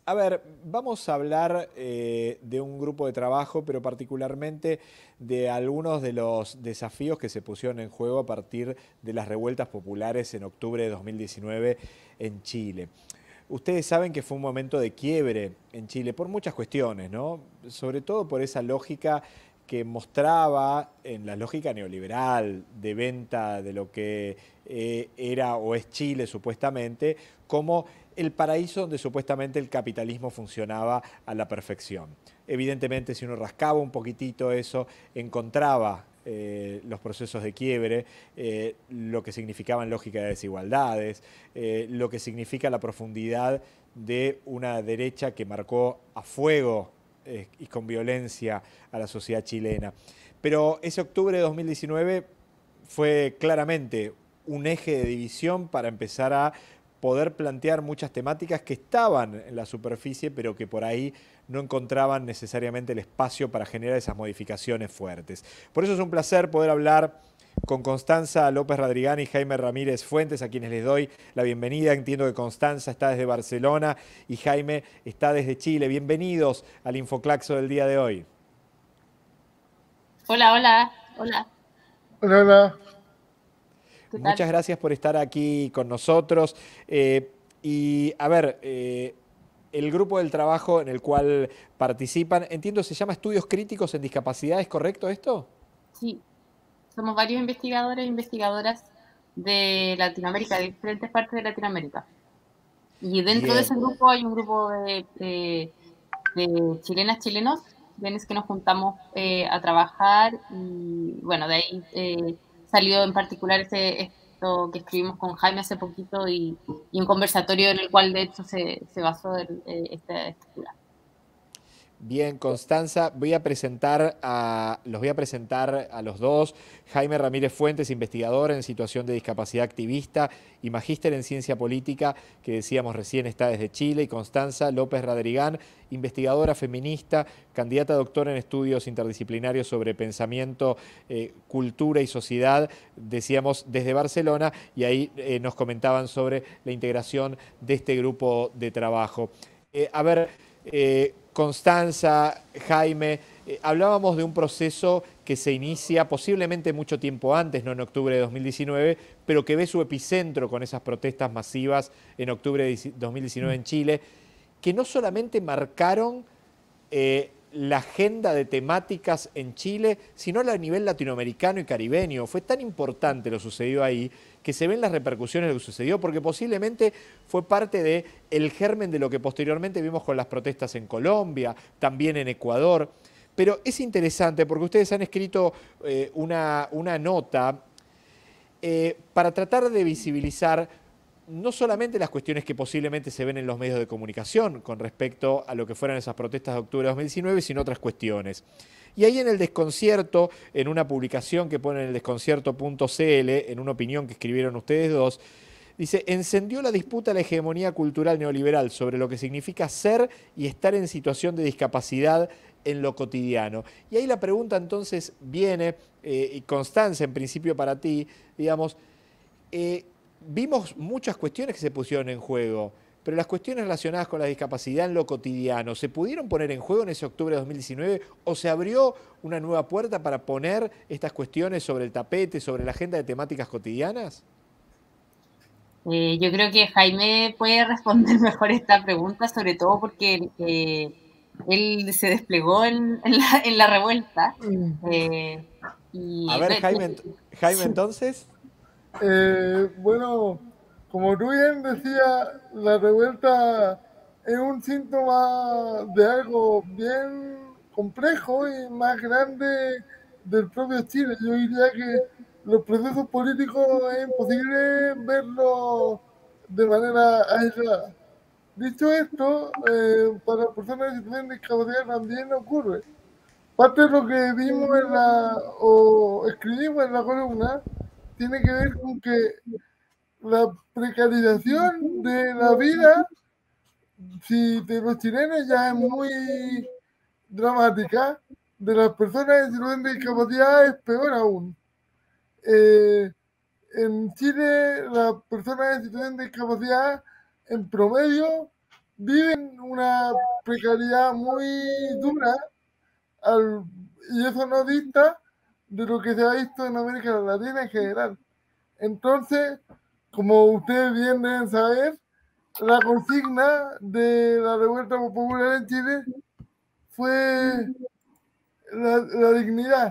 A ver, vamos a hablar de un grupo de trabajo, pero particularmente de algunos de los desafíos que se pusieron en juego a partir de las revueltas populares en octubre de 2019 en Chile. Ustedes saben que fue un momento de quiebre en Chile por muchas cuestiones, ¿no? Sobre todo por esa lógica que mostraba en la lógica neoliberal de venta de lo que era o es Chile supuestamente, como el paraíso donde supuestamente el capitalismo funcionaba a la perfección. Evidentemente, si uno rascaba un poquitito eso, encontraba los procesos de quiebre, lo que significaban lógica de desigualdades, lo que significa la profundidad de una derecha que marcó a fuego y con violencia a la sociedad chilena. Pero ese octubre de 2019 fue claramente un eje de división para empezar a poder plantear muchas temáticas que estaban en la superficie, pero que por ahí no encontraban necesariamente el espacio para generar esas modificaciones fuertes. Por eso es un placer poder hablar con Constanza López Radrigán y Jaime Ramírez Fuentes, a quienes les doy la bienvenida. Entiendo que Constanza está desde Barcelona y Jaime está desde Chile. Bienvenidos al Infoclaxo del día de hoy. Hola, hola, hola, Hola, hola. ¿qué tal? Muchas gracias por estar aquí con nosotros. Y a ver, el grupo del trabajo en el cual participan, entiendo, se llama Estudios Críticos en Discapacidad, ¿es correcto esto? Sí, somos varios investigadores e investigadoras de Latinoamérica, de diferentes partes de Latinoamérica. Y dentro de Bien. ese grupo hay un grupo de chilenas, chilenos, bienes que nos juntamos a trabajar y bueno, de ahí salió en particular esto que escribimos con Jaime hace poquito y un conversatorio en el cual de hecho se basó esta escritura. Bien, Constanza, los voy a presentar a los dos. Jaime Ramírez Fuentes, investigador en situación de discapacidad activista y magíster en ciencia política, que decíamos recién está desde Chile, y Constanza López Radrigán, investigadora feminista, candidata a doctora en estudios interdisciplinarios sobre pensamiento, cultura y sociedad, decíamos desde Barcelona, y ahí nos comentaban sobre la integración de este grupo de trabajo. A ver, Constanza, Jaime, hablábamos de un proceso que se inicia posiblemente mucho tiempo antes, no en octubre de 2019, pero que ve su epicentro con esas protestas masivas en octubre de 2019 en Chile, que no solamente marcaron la agenda de temáticas en Chile, sino a nivel latinoamericano y caribeño. Fue tan importante lo sucedido ahí que se ven las repercusiones de lo que sucedió, porque posiblemente fue parte del germen de lo que posteriormente vimos con las protestas en Colombia, también en Ecuador. Pero es interesante porque ustedes han escrito una nota para tratar de visibilizar no solamente las cuestiones que posiblemente se ven en los medios de comunicación con respecto a lo que fueron esas protestas de octubre de 2019, sino otras cuestiones. Y ahí en el desconcierto, en una publicación que pone en el desconcierto.cl, en una opinión que escribieron ustedes dos, dice, encendió la disputa a la hegemonía cultural neoliberal sobre lo que significa ser y estar en situación de discapacidad en lo cotidiano. Y ahí la pregunta entonces viene, y Constanza, en principio para ti, digamos, vimos muchas cuestiones que se pusieron en juego, pero las cuestiones relacionadas con la discapacidad en lo cotidiano, ¿se pudieron poner en juego en ese octubre de 2019 o se abrió una nueva puerta para poner estas cuestiones sobre el tapete, sobre la agenda de temáticas cotidianas? Yo creo que Jaime puede responder mejor esta pregunta, sobre todo porque él se desplegó en la revuelta. Eh, A y ver, de hecho, Jaime entonces. Bueno, como tú bien decías, la revuelta es un síntoma de algo bien complejo y más grande del propio Chile. Yo diría que los procesos políticos es imposible verlos de manera aislada. Dicho esto, para personas en situación de discapacidad también ocurre. Parte de lo que vimos o escribimos en la columna tiene que ver con que la precarización de la vida, si de los chilenos ya es muy dramática, de las personas en situación de discapacidad es peor aún. Eh, en Chile, las personas en situación de discapacidad, en promedio, viven una precariedad muy dura y eso no dista de lo que se ha visto en América Latina en general. Entonces, como ustedes bien deben saber, la consigna de la revuelta popular en Chile fue la dignidad.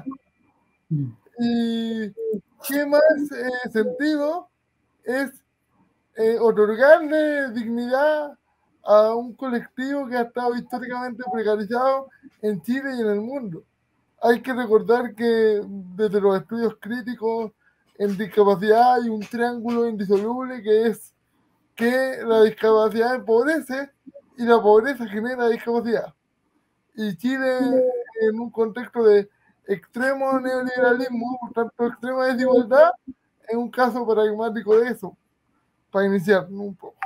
Y qué más sentido es otorgarle dignidad a un colectivo que ha estado históricamente precarizado en Chile y en el mundo. Hay que recordar que desde los estudios críticos en discapacidad hay un triángulo indisoluble que es que la discapacidad empobrece y la pobreza genera discapacidad. Y Chile, en un contexto de extremo neoliberalismo, por tanto, extrema desigualdad, es un caso paradigmático de eso, para iniciar un poco.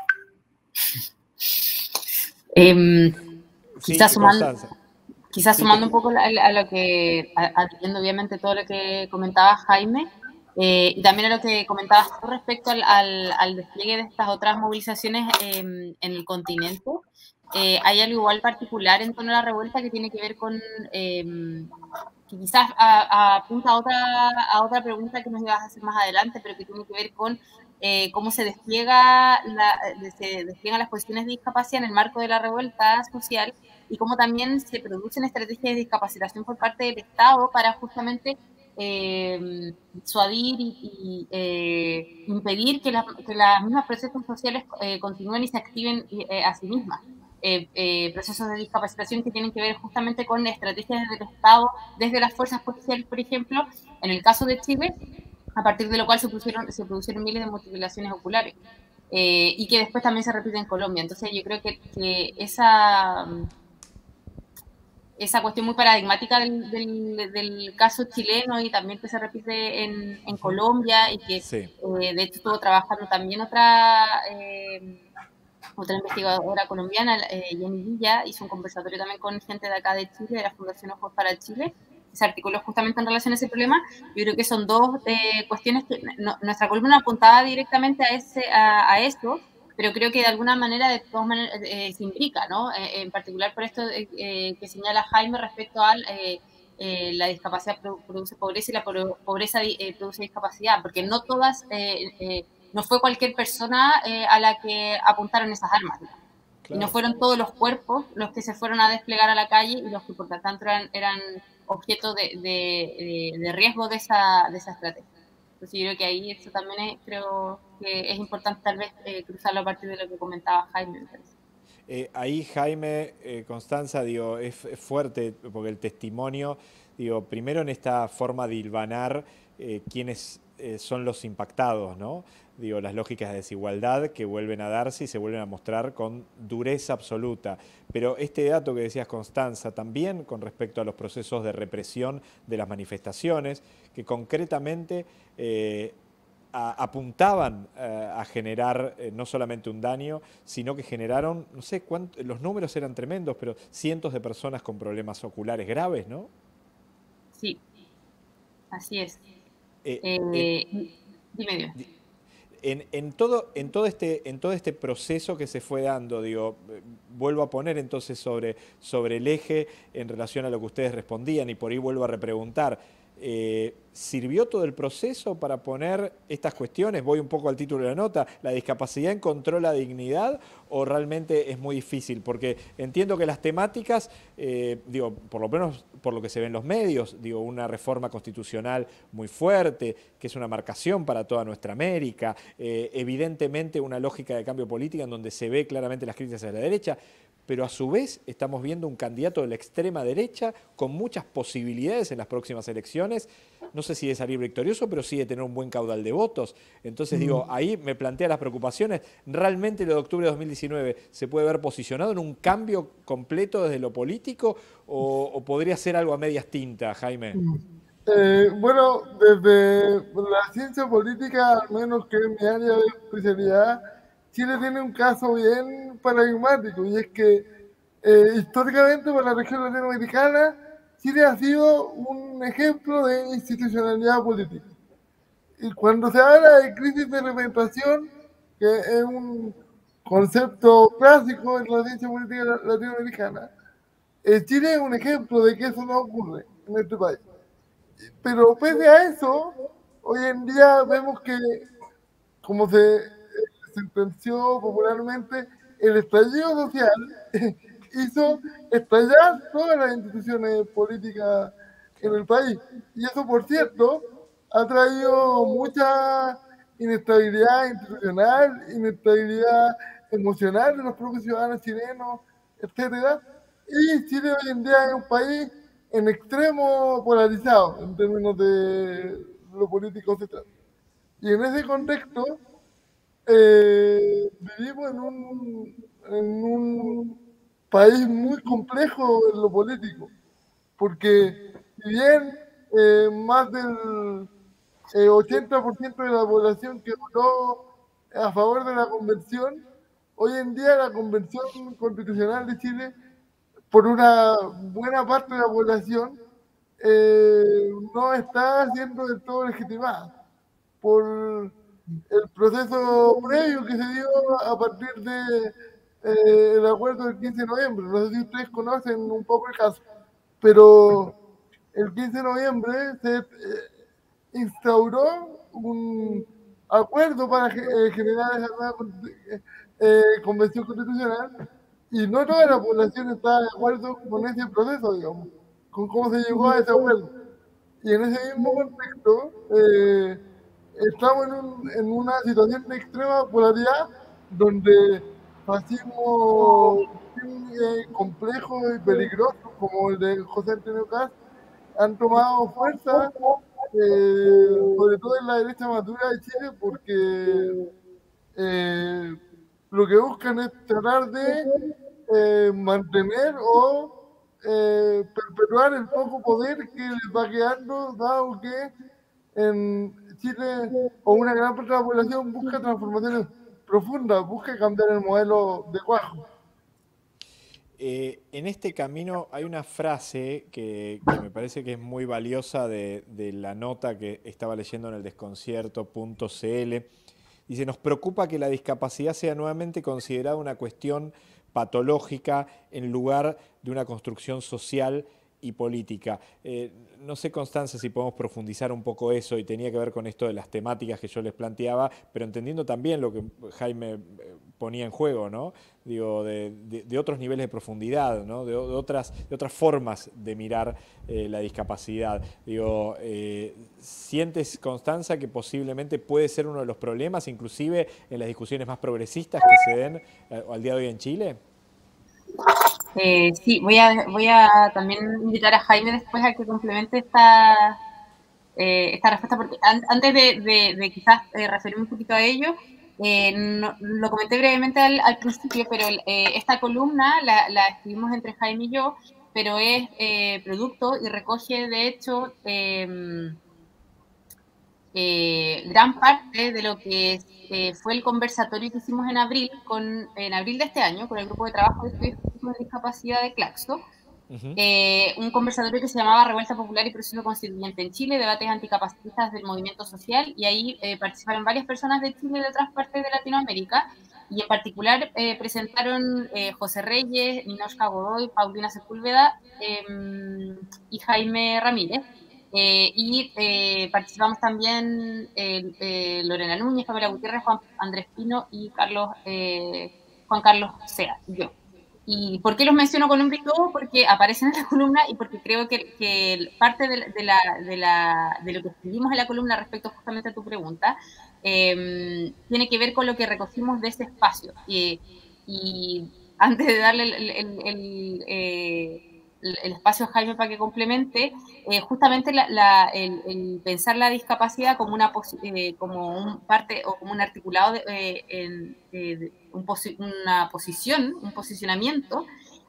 Quizás Sí, sumando, Constanza. quizás Sí, sumando un poco a lo que, atendiendo obviamente todo lo que comentaba Jaime, y también a lo que comentabas tú respecto al despliegue de estas otras movilizaciones en el continente. Hay algo igual particular en torno a la revuelta que tiene que ver con, que quizás apunta a otra pregunta que nos ibas a hacer más adelante, pero que tiene que ver con cómo se despliegan las cuestiones de discapacidad en el marco de la revuelta social y cómo también se producen estrategias de discapacitación por parte del Estado para justamente disuadir y impedir que las mismas procesos sociales continúen y se activen a sí mismas. Procesos de discapacitación que tienen que ver justamente con estrategias del Estado desde las fuerzas policiales, por ejemplo, en el caso de Chile, a partir de lo cual se produjeron miles de mutilaciones oculares. Y que después también se repite en Colombia. Entonces yo creo que esa cuestión muy paradigmática del caso chileno y también que se repite en Colombia y que sí. de hecho estuvo trabajando también otra investigadora colombiana, Jenny Villa, hizo un conversatorio también con gente de acá de Chile, de la Fundación Ojos para Chile, que se articuló justamente en relación a ese problema. Yo creo que son dos cuestiones que nuestra columna apuntaba directamente a eso, pero creo que de alguna manera, de todas maneras, se imbrica, ¿no? En particular por esto que señala Jaime respecto a la discapacidad produce pobreza y la pobreza produce discapacidad, porque no todas no fue cualquier persona a la que apuntaron esas armas, digamos. Y no Claro. fueron todos los cuerpos los que se fueron a desplegar a la calle y los que por lo tanto eran objeto de riesgo de esa estrategia. Entonces yo creo que ahí eso también creo que es importante tal vez cruzarlo a partir de lo que comentaba Jaime, me parece. Ahí Jaime, Constanza, digo, es fuerte porque el testimonio, digo, primero en esta forma de hilvanar quiénes son los impactados, ¿no? Digo, las lógicas de desigualdad que vuelven a darse y se vuelven a mostrar con dureza absoluta. Pero este dato que decías, Constanza, también con respecto a los procesos de represión de las manifestaciones, que concretamente apuntaban a generar no solamente un daño, sino que generaron, no sé cuánto, los números eran tremendos, pero cientos de personas con problemas oculares graves, ¿no? Sí, así es. En, Dime. en todo este proceso que se fue dando, digo, vuelvo a poner entonces sobre el eje en relación a lo que ustedes respondían y por ahí vuelvo a repreguntar. ¿Sirvió todo el proceso para poner estas cuestiones? Voy un poco al título de la nota. ¿La discapacidad encontró la dignidad o realmente es muy difícil? Porque entiendo que las temáticas, digo, por lo menos por lo que se ve en los medios, digo, una reforma constitucional muy fuerte, que es una marcación para toda nuestra América, evidentemente una lógica de cambio política en donde se ve claramente las críticas a la derecha, pero a su vez estamos viendo un candidato de la extrema derecha con muchas posibilidades en las próximas elecciones, no sé si de salir victorioso, pero sí de tener un buen caudal de votos. Entonces digo, ahí me plantea las preocupaciones. ¿Realmente lo de octubre de 2019 se puede ver posicionado en un cambio completo desde lo político o podría ser algo a medias tintas, Jaime? Bueno, desde la ciencia política, al menos que es mi área de especialidad, Chile tiene un caso bien paradigmático y es que históricamente para la región latinoamericana, Chile ha sido un ejemplo de institucionalidad política. Y cuando se habla de crisis de representación, que es concepto clásico en la ciencia política latinoamericana, Chile es un ejemplo de que eso no ocurre en este país. Pero pese a eso, hoy en día vemos que, como se sentenció popularmente, el estallido social hizo estallar todas las instituciones políticas en el país. Y eso, por cierto, ha traído mucha inestabilidad institucional, inestabilidad emocional de los propios ciudadanos chilenos, etcétera. Y Chile hoy en día es un país en extremo polarizado en términos de lo político se trata. Y en ese contexto, vivimos en un país muy complejo en lo político, porque si bien más del 80% de la población que votó a favor de la convención, hoy en día la convención constitucional de Chile, por una buena parte de la población, no está siendo del todo legitimada por el proceso previo que se dio a partir de el acuerdo del 15 de noviembre. No sé si ustedes conocen un poco el caso, pero el 15 de noviembre se instauró un acuerdo para generar esa nueva convención constitucional y no toda la población está de acuerdo con ese proceso, digamos, con cómo se llegó a ese acuerdo. Y en ese mismo contexto, estamos en una situación de extrema polaridad donde fascismo complejo y peligroso como el de José Antonio Cast han tomado fuerza, sobre todo en la derecha madura de Chile, porque lo que buscan es tratar de mantener o perpetuar el poco poder que les va quedando, dado que en Chile o una gran parte de la población busca transformaciones profundas, busca cambiar el modelo de cuajo. En este camino hay una frase que me parece que es muy valiosa de la nota que estaba leyendo en el desconcierto.cl. Dice, nos preocupa que la discapacidad sea nuevamente considerada una cuestión patológica en lugar de una construcción social y política. No sé, Constanza, si podemos profundizar un poco eso, y tenía que ver con esto de las temáticas que yo les planteaba, pero entendiendo también lo que Jaime ponía en juego, ¿no? Digo, de otros niveles de profundidad, ¿no? de otras formas de mirar la discapacidad. Digo, ¿sientes, Constanza, que posiblemente puede ser uno de los problemas, inclusive en las discusiones más progresistas que se den al día de hoy en Chile? Sí, voy a también invitar a Jaime después a que complemente esta respuesta, porque antes de quizás referirme un poquito a ello, lo comenté brevemente al principio, pero esta columna la escribimos entre Jaime y yo, pero es producto y recoge, de hecho, gran parte de lo que fue el conversatorio que hicimos en abril de este año con el grupo de trabajo de estudios de discapacidad de Claxo. Un conversatorio que se llamaba Revuelta Popular y Proceso Constituyente en Chile, debates anticapacitistas del movimiento social, y ahí participaron varias personas de Chile y de otras partes de Latinoamérica, y en particular presentaron José Reyes, Ninochka Godoy, Paulina Sepúlveda y Jaime Ramírez. Participamos también Lorena Núñez, Pamela Gutiérrez, Juan Andrés Pino y Juan Carlos Sea, y yo. ¿Y por qué los menciono con nombre y todo? Porque aparecen en la columna y porque creo que parte de lo que escribimos en la columna respecto justamente a tu pregunta tiene que ver con lo que recogimos de ese espacio. Y antes de darle el espacio a Jaime para que complemente, justamente el pensar la discapacidad como como un parte o como un articulado una posición, un posicionamiento,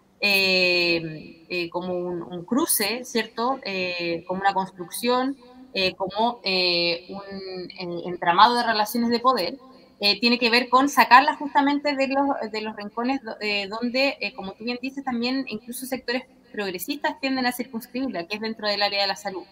como un cruce, ¿cierto? Como una construcción, como un entramado de relaciones de poder, tiene que ver con sacarla justamente de los rincones donde, como tú bien dices, también incluso sectores progresistas tienden a circunscribirla, que es dentro del área de la salud.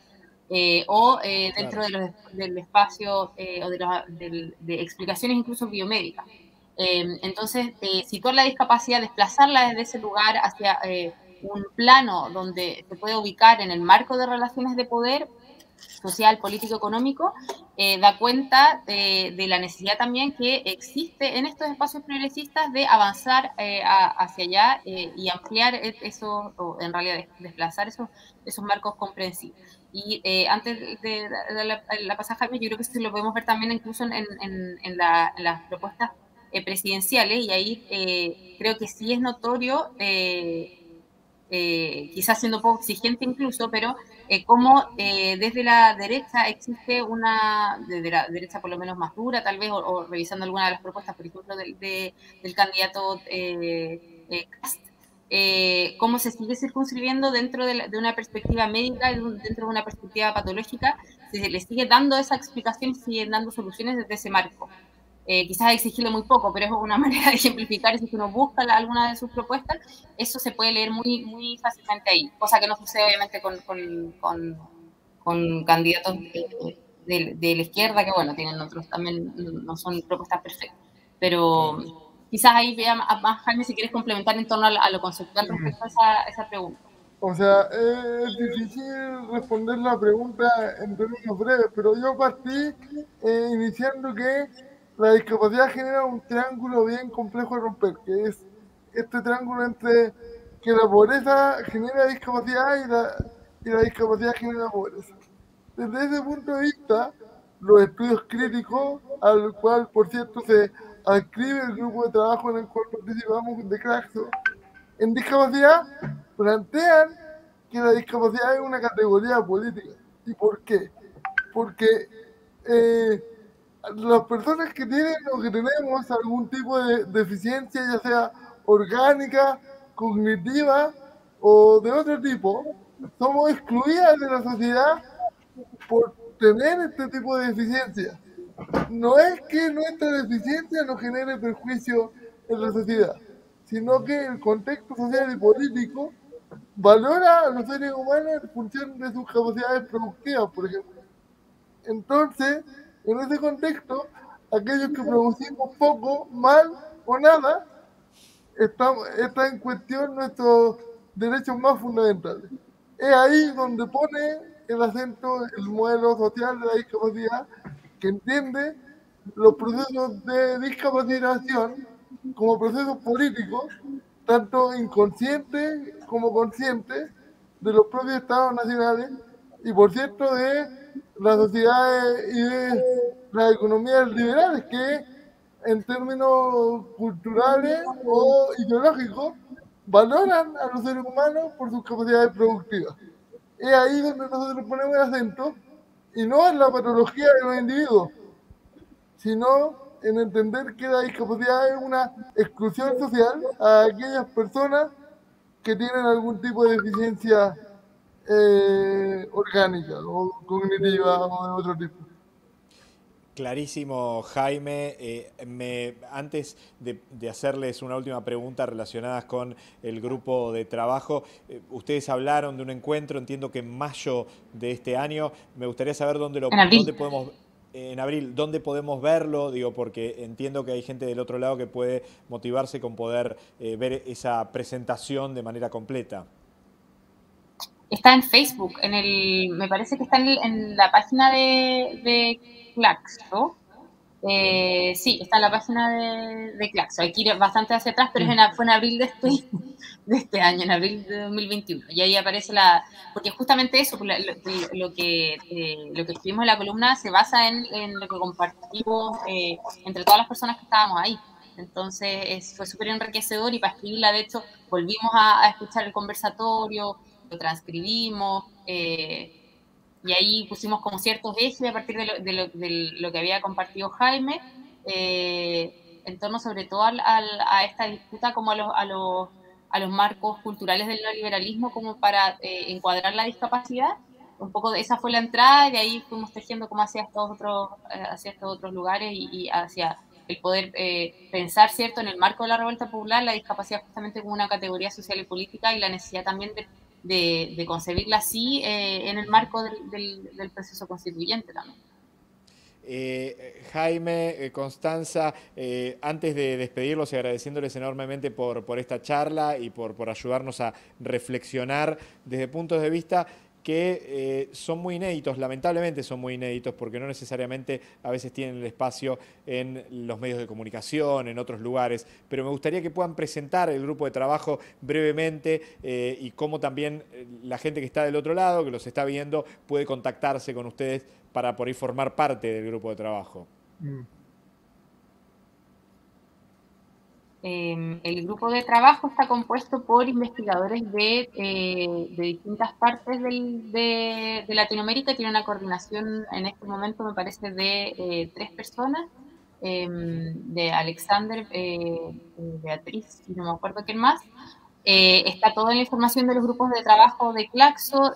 Dentro del espacio o de explicaciones incluso biomédicas. Entonces, situar la discapacidad, desplazarla desde ese lugar hacia un plano donde se puede ubicar en el marco de relaciones de poder social, político, económico, da cuenta de la necesidad también que existe en estos espacios progresistas de avanzar hacia allá y ampliar eso, o en realidad desplazar esos marcos comprensivos. Y antes de la pasada, Jaime, yo creo que eso lo podemos ver también incluso en las propuestas presidenciales, y ahí creo que sí es notorio, quizás siendo poco exigente incluso, pero cómo desde la derecha existe desde la derecha por lo menos más dura tal vez, o revisando algunas de las propuestas, por ejemplo, del candidato Kast, cómo se sigue circunscribiendo dentro de una perspectiva médica, dentro de una perspectiva patológica, se le sigue dando esa explicación, se siguen dando soluciones desde ese marco. Quizás exigirle muy poco, pero es una manera de ejemplificar. Si uno busca alguna de sus propuestas, eso se puede leer muy, muy fácilmente ahí, cosa que no sucede obviamente con candidatos de la izquierda, que bueno, tienen otros también, no son propuestas perfectas, pero quizás ahí vea más, Jaime, si quieres complementar en torno a lo conceptual respecto a esa pregunta. O sea, es difícil responder la pregunta en términos breves, pero yo partí iniciando que la discapacidad genera un triángulo bien complejo de romper, que es este triángulo entre que la pobreza genera discapacidad y la discapacidad genera pobreza. Desde ese punto de vista, los estudios críticos, al cual, por cierto, se adscribe el grupo de trabajo en el cual participamos de Claxo, en discapacidad, plantean que la discapacidad es una categoría política. ¿Y por qué? Porque las personas que tienen o que tenemos algún tipo de deficiencia, ya sea orgánica, cognitiva o de otro tipo, somos excluidas de la sociedad por tener este tipo de deficiencia. No es que nuestra deficiencia nos genere perjuicio en la sociedad, sino que el contexto social y político valora a los seres humanos en función de sus capacidades productivas, por ejemplo. Entonces, en ese contexto, aquellos que producimos poco, mal o nada, está en cuestión nuestros derechos más fundamentales. Es ahí donde pone el acento el modelo social de la discapacidad, que entiende los procesos de discapacitación como procesos políticos, tanto inconscientes como conscientes, de los propios estados nacionales y, por cierto, de las sociedades y de las economías liberales, que en términos culturales o ideológicos valoran a los seres humanos por sus capacidades productivas. Es ahí donde nosotros ponemos el acento, y no en la patología de los individuos, sino en entender que la discapacidad es una exclusión social a aquellas personas que tienen algún tipo de deficiencia orgánica o cognitiva o de otro tipo. Clarísimo, Jaime. Antes de hacerles una última pregunta relacionada con el grupo de trabajo, ustedes hablaron de un encuentro, entiendo que en mayo de este año. Me gustaría saber dónde podemos... En abril, ¿dónde podemos verlo? Digo, porque entiendo que hay gente del otro lado que puede motivarse con poder ver esa presentación de manera completa. Está en Facebook, me parece que está en la página de Claxo. Sí, está en la página de Claxo. Hay que ir bastante hacia atrás, pero fue en abril de este año, en abril de 2021. Y ahí aparece porque justamente eso, lo que escribimos en la columna se basa en lo que compartimos entre todas las personas que estábamos ahí. Entonces fue súper enriquecedor, y para escribirla, de hecho, volvimos a escuchar el conversatorio, lo transcribimos, y ahí pusimos como ciertos ejes a partir de lo que había compartido Jaime, en torno sobre todo a esta disputa como a los marcos culturales del neoliberalismo, como para encuadrar la discapacidad. Un poco esa fue la entrada, y de ahí fuimos tejiendo como hacia estos otros lugares y hacia el poder pensar, ¿cierto?, en el marco de la revuelta popular, la discapacidad justamente como una categoría social y política, y la necesidad también de concebirla así en el marco del proceso constituyente también. Jaime, Constanza, antes de despedirlos y agradeciéndoles enormemente por esta charla y por ayudarnos a reflexionar desde puntos de vista que son muy inéditos, lamentablemente son muy inéditos, porque no necesariamente a veces tienen el espacio en los medios de comunicación, en otros lugares, pero me gustaría que puedan presentar el grupo de trabajo brevemente y cómo también la gente que está del otro lado, que los está viendo, puede contactarse con ustedes para por ahí formar parte del grupo de trabajo. El grupo de trabajo está compuesto por investigadores de distintas partes de Latinoamérica. Tiene una coordinación en este momento, me parece, de 3 personas, de Alexander, Beatriz, y no me acuerdo quién más. Está toda la información de los grupos de trabajo de Claxo.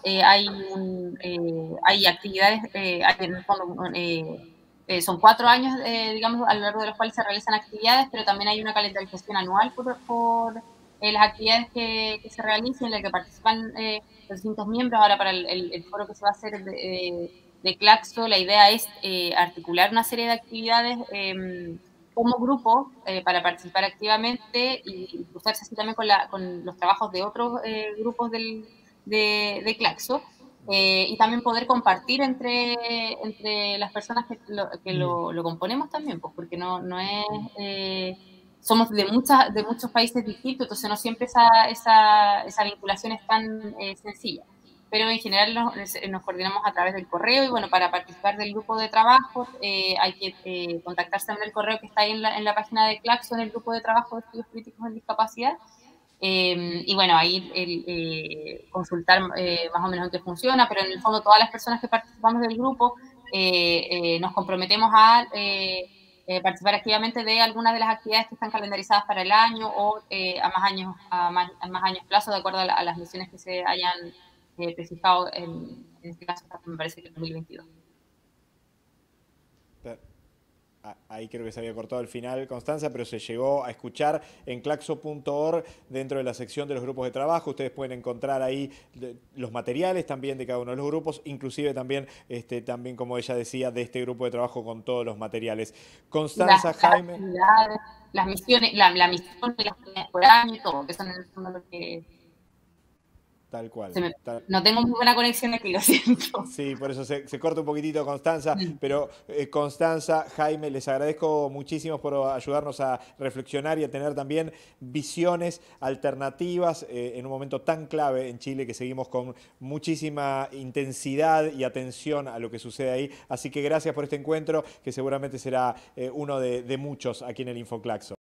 Hay actividades, hay en el fondo, son 4 años, digamos, a lo largo de los cuales se realizan actividades, pero también hay una calendarización anual por las actividades que se realicen, en las que participan los distintos miembros. Ahora, para el foro que se va a hacer de Claxo, la idea es articular una serie de actividades como grupo para participar activamente y cruzarse así también con los trabajos de otros grupos de Claxo. Y también poder compartir entre las personas que lo componemos también, pues, porque no es... somos de muchos países distintos, entonces no siempre esa vinculación es tan sencilla. Pero en general nos coordinamos a través del correo y bueno, para participar del grupo de trabajo hay que contactarse también el correo que está ahí en la página de Claxo, en el grupo de trabajo de estudios críticos en discapacidad. Y bueno, ahí consultar más o menos en qué funciona, pero en el fondo todas las personas que participamos del grupo nos comprometemos a participar activamente de algunas de las actividades que están calendarizadas para el año o a más años plazo, de acuerdo a las misiones que se hayan prefijado en este caso, me parece que en 2022. Ahí creo que se había cortado el final, Constanza, pero se llegó a escuchar en claxo.org dentro de la sección de los grupos de trabajo. Ustedes pueden encontrar ahí los materiales también de cada uno de los grupos, inclusive también, también como ella decía, de este grupo de trabajo con todos los materiales. Constanza, Jaime. Las misiones, la misión de las actividades por año y todo, que son en el fondo lo que... Tal cual. No tengo muy buena conexión aquí, lo siento. Sí, por eso se corta un poquitito, Constanza. Pero Constanza, Jaime, les agradezco muchísimo por ayudarnos a reflexionar y a tener también visiones alternativas en un momento tan clave en Chile, que seguimos con muchísima intensidad y atención a lo que sucede ahí. Así que gracias por este encuentro, que seguramente será uno de muchos aquí en el InfoClaxo.